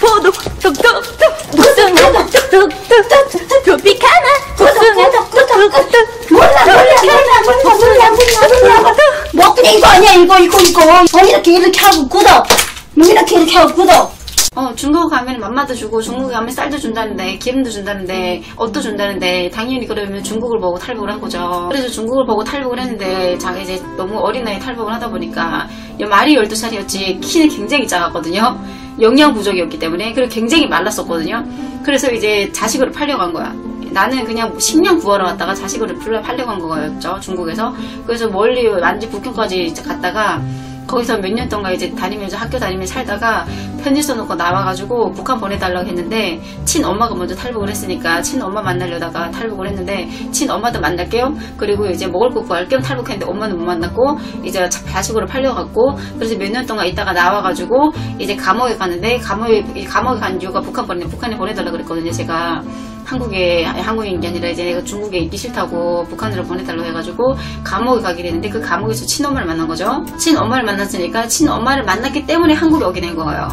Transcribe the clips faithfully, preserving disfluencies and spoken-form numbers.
포도 톡톡톡 복숭아 톡톡톡 트로피카나 복숭아 톡톡톡 몰라 몰라 몰라 몰라 몰라 몰라 뭐 그냥 이거 아니야 이거 이거 이거 어 이렇게 이렇게 하고 굳어 뭐 이렇게 이렇게 하고 굳어. 어, 중국 가면 맘마도 주고 중국 가면 쌀도 준다는데 기름도 준다는데 옷도 준다는데 당연히 그러면 중국을 보고 탈북을 한 거죠. 그래서 중국을 보고 탈북을 했는데 자기 이제 너무 어린 나이에 탈북을 하다 보니까 말이 열두 살이었지 키는 굉장히 작았거든요. 영양 부족이었기 때문에. 그리고 굉장히 말랐었거든요. 그래서 이제 자식으로 팔려고 한 거야. 나는 그냥 식량 구하러 갔다가 자식으로 팔려고 한 거였죠, 중국에서. 그래서 멀리 완전 북경까지 갔다가 거기서 몇 년 동안 이제 다니면서 학교 다니면서 살다가 편지 써놓고 나와가지고 북한 보내달라고 했는데 친엄마가 먼저 탈북을 했으니까 친엄마 만나려다가 탈북을 했는데 친엄마도 만날 겸 그리고 이제 먹을 거 구할 겸 탈북했는데 엄마는 못 만났고 이제 자식으로 팔려갔고 그래서 몇 년 동안 있다가 나와가지고 이제 감옥에 가는데 감옥에, 감옥에 간 이유가 북한 보내, 북한에 보내달라고 그랬거든요. 제가 한국에, 아니, 한국인 게 아니라 이제 내가 중국에 있기 싫다고 북한으로 보내달라고 해가지고 감옥에 가게 됐는데 그 감옥에서 친엄마를 만난 거죠. 친엄마를 만났으니까 친엄마를 만났기 때문에 한국에 오게 된 거예요.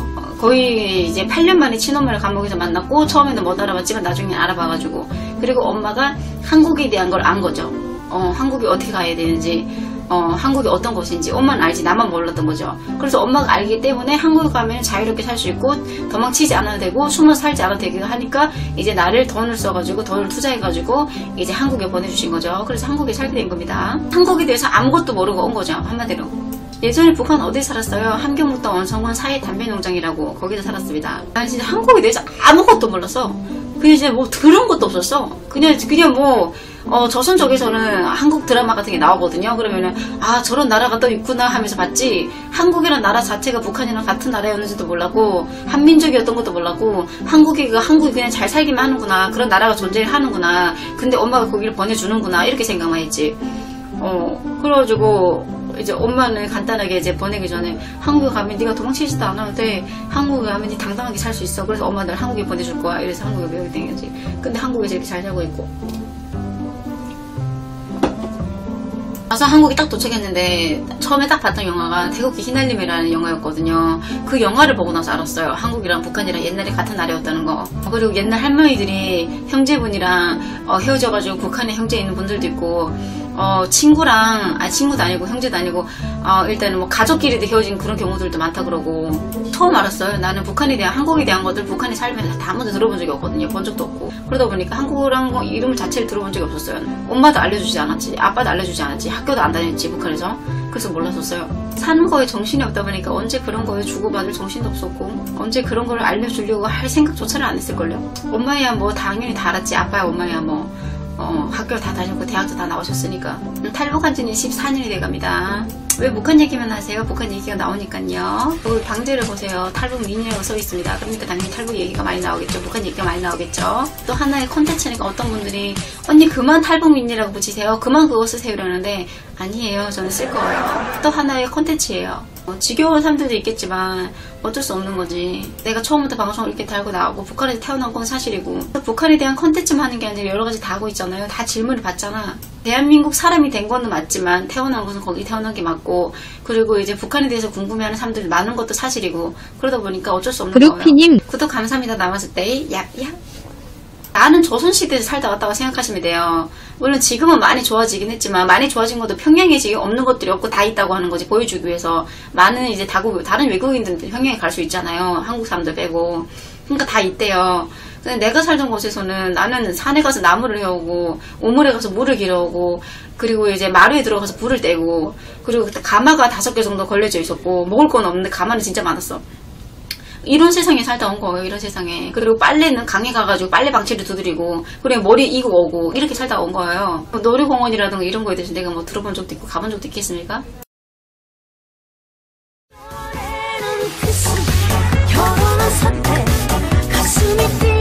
거의 이제 팔 년 만에 친엄마를 감옥에서 만났고 처음에는 못 알아봤지만 나중에 알아봐가지고 그리고 엄마가 한국에 대한 걸 안 거죠. 어, 한국이 어떻게 가야 되는지 어, 한국이 어떤 곳인지 엄마는 알지 나만 몰랐던 거죠. 그래서 엄마가 알기 때문에 한국에 가면 자유롭게 살 수 있고 도망치지 않아도 되고 숨어서 살지 않아도 되고 하니까 이제 나를 돈을 써가지고 돈을 투자해가지고 이제 한국에 보내주신 거죠. 그래서 한국에 살게 된 겁니다. 한국에 대해서 아무것도 모르고 온 거죠. 한마디로. 예전에 북한 어디 살았어요? 함경북도 원성원 사회 담배농장이라고 거기서 살았습니다. 난 진짜 한국에 대해서 아무것도 몰랐어. 그냥 진짜 뭐 들은 것도 없었어. 그냥 그냥 뭐 어, 조선 쪽에서는 한국 드라마 같은 게 나오거든요. 그러면은 아 저런 나라가 또 있구나 하면서 봤지 한국이란 나라 자체가 북한이랑 같은 나라였는지도 몰랐고 한민족이었던 것도 몰랐고 한국이 그 한국이 그냥 잘 살기만 하는구나 그런 나라가 존재하는구나 근데 엄마가 거기를 보내주는구나 이렇게 생각만 했지. 어 그래가지고 이제 엄마는 간단하게 이제 보내기 전에 한국에 가면 네가 도망치지도 않아도 돼. 한국에 가면 네 당당하게 살 수 있어. 그래서 엄마들 한국에 보내줄 거야. 이래서 한국에 배우게 된 거지. 근데 한국에서 이렇게 잘 살고 있고. 와서 한국에 딱 도착했는데 처음에 딱 봤던 영화가 태국기 휘날림이라는 영화였거든요. 그 영화를 보고 나서 알았어요. 한국이랑 북한이랑 옛날에 같은 나라였다는 거. 그리고 옛날 할머니들이 형제분이랑 어, 헤어져가지고 북한에 형제 있는 분들도 있고 어, 친구랑, 아니, 친구도 아니고, 형제도 아니고, 어, 일단은 뭐, 가족끼리도 헤어진 그런 경우들도 많다 그러고, 처음 알았어요. 나는 북한에 대한, 한국에 대한 것들, 북한에 살면서 다 아무도 들어본 적이 없거든요. 본 적도 없고. 그러다 보니까 한국이란 거, 이름 자체를 들어본 적이 없었어요. 엄마도 알려주지 않았지, 아빠도 알려주지 않았지, 학교도 안 다녔지, 북한에서. 그래서 몰랐었어요. 사는 거에 정신이 없다 보니까 언제 그런 거에 주고받을 정신도 없었고, 언제 그런 걸 알려주려고 할 생각조차를 안 했을걸요. 엄마야 뭐, 당연히 다 알았지, 아빠야, 엄마야 뭐. 어, 학교 다 다녔고 대학도 다 나오셨으니까. 탈북한 지는 십사 년이 돼갑니다. 왜 북한 얘기만 하세요? 북한 얘기가 나오니까요. 여기 방제를 보세요. 탈북 민이라고 써 있습니다. 그러니까 당연히 탈북 얘기가 많이 나오겠죠. 북한 얘기가 많이 나오겠죠. 또 하나의 콘텐츠니까 어떤 분들이 언니 그만 탈북 민이라고 붙이세요. 그만 그거 쓰세요 이러는데 아니에요. 저는 쓸 거예요. 또 하나의 콘텐츠예요. 어, 지겨운 사람들도 있겠지만 어쩔 수 없는 거지. 내가 처음부터 방송을 이렇게 달고 나오고 북한에서 태어난 건 사실이고 북한에 대한 콘텐츠만 하는 게 아니라 여러 가지 다 하고 있잖아요. 다 질문을 받잖아. 대한민국 사람이 된 거는 맞지만 태어난 것은 거기 태어난 게 맞고 그리고 이제 북한에 대해서 궁금해하는 사람들이 많은 것도 사실이고 그러다 보니까 어쩔 수 없는 거예요. 브루피님 구독 감사합니다. 남았을 때 얍얍. 나는 조선시대에서 살다 왔다고 생각하시면 돼요. 물론 지금은 많이 좋아지긴 했지만 많이 좋아진 것도 평양에 지금 없는 것들이 없고 다 있다고 하는 거지 보여주기 위해서. 많은 이제 다국, 다른 외국인들 평양에 갈 수 있잖아요. 한국 사람들 빼고. 그러니까 다 있대요. 근데 내가 살던 곳에서는 나는 산에 가서 나무를 해오고 우물에 가서 물을 길어오고 그리고 이제 마루에 들어가서 불을 떼고 그리고 그때 가마가 다섯 개 정도 걸려져 있었고 먹을 건 없는데 가마는 진짜 많았어. 이런 세상에 살다 온 거예요. 이런 세상에. 그리고 빨래는 강에 가가지고 빨래 방치를 두드리고 그리고 머리 이고 오고 이렇게 살다 온 거예요. 놀이공원이라든가 이런 거에 대해서 내가 뭐 들어본 적도 있고 가본 적도 있겠습니까? 결혼한 선택 가슴이 뛰